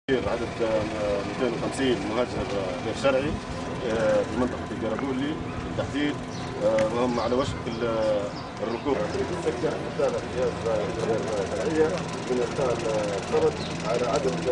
عدد 250 مهاجر غير شرعي في منطقة الجارا بولي بالتحديد، وهم على وشك الركوب. السكة رسالة جهاز غير شرعية من إرسال الطرد على عدد